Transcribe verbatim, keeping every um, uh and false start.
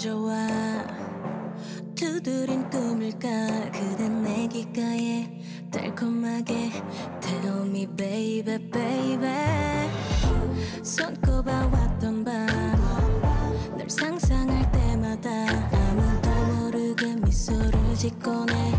좋아 두드린 꿈일까 그댄 내 귓가에 달콤하게 Tell me baby baby 손꼽아왔던 밤 널 상상할 때마다 아무도 모르게 미소를 짓곤 해